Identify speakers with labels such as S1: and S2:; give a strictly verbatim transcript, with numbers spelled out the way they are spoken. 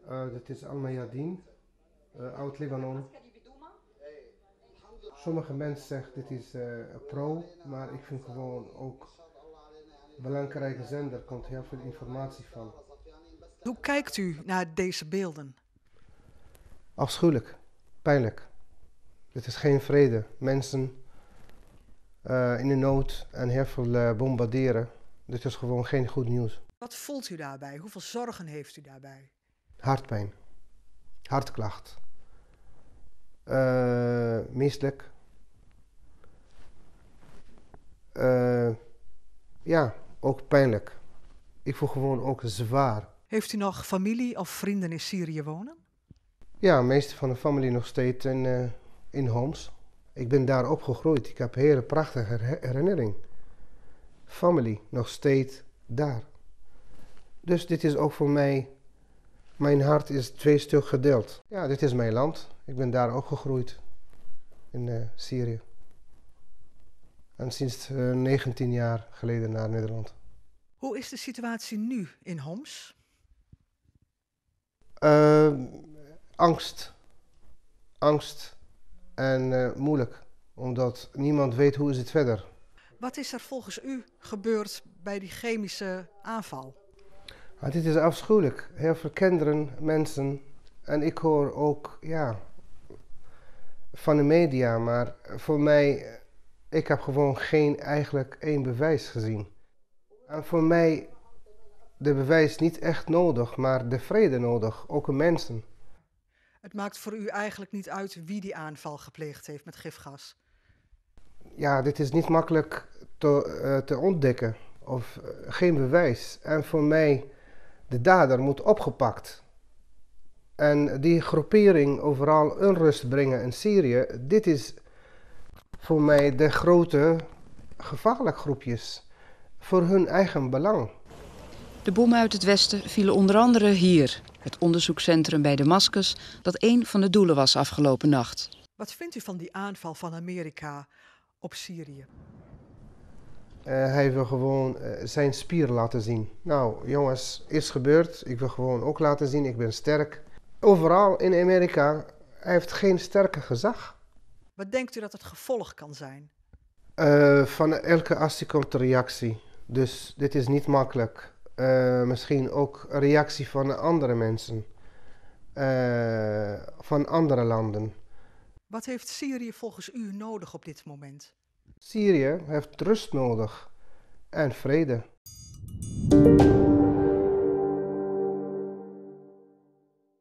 S1: Uh, dit is Al-Mayadeen, uh, oud-Libanon. Sommige mensen zeggen dit is uh, pro, maar ik vind gewoon ook een belangrijke zender, er komt heel veel informatie van.
S2: Hoe kijkt u naar deze beelden?
S1: Afschuwelijk, pijnlijk. Dit is geen vrede. Mensen uh, in de nood en heel veel uh, bombarderen. Dit is gewoon geen goed nieuws.
S2: Wat voelt u daarbij? Hoeveel zorgen heeft u daarbij?
S1: Hartpijn, hartklacht, uh, misselijk. Uh, ja, ook pijnlijk. Ik voel gewoon ook zwaar.
S2: Heeft u nog familie of vrienden in Syrië wonen?
S1: Ja, de meeste van de familie nog steeds in, uh, in Homs. Ik ben daar opgegroeid. Ik heb een hele prachtige herinnering. Familie, nog steeds daar. Dus dit is ook voor mij, mijn hart is twee stuk gedeeld. Ja, dit is mijn land. Ik ben daar opgegroeid in uh, Syrië. En sinds uh, negentien jaar geleden naar Nederland.
S2: Hoe is de situatie nu in Homs?
S1: Uh, angst. Angst en uh, moeilijk. Omdat niemand weet hoe is het verder.
S2: Wat is er volgens u gebeurd bij die chemische aanval?
S1: Ah, dit is afschuwelijk. Heel veel kinderen, mensen. En ik hoor ook ja, van de media. Maar voor mij, ik heb gewoon geen eigenlijk één bewijs gezien. En voor mij, de bewijs niet echt nodig, maar de vrede nodig. Ook de mensen.
S2: Het maakt voor u eigenlijk niet uit wie die aanval gepleegd heeft met gifgas?
S1: Ja, dit is niet makkelijk te, uh, te ontdekken. Of uh, geen bewijs. En voor mij, de dader moet opgepakt. En die groepering overal onrust brengen in Syrië, dit is voor mij de grote gevaarlijke groepjes. Voor hun eigen belang.
S3: De bommen uit het westen vielen onder andere hier, het onderzoekscentrum bij Damascus, dat één van de doelen was afgelopen nacht.
S2: Wat vindt u van die aanval van Amerika op Syrië?
S1: Uh, hij wil gewoon uh, zijn spier laten zien. Nou jongens, is gebeurd. Ik wil gewoon ook laten zien, ik ben sterk. Overal in Amerika, hij heeft geen sterke gezag.
S2: Wat denkt u dat het gevolg kan zijn?
S1: Uh, van elke actie komt een reactie. Dus dit is niet makkelijk. Uh, misschien ook een reactie van andere mensen. Uh, van andere landen.
S2: Wat heeft Syrië volgens u nodig op dit moment?
S1: Syrië heeft rust nodig en vrede.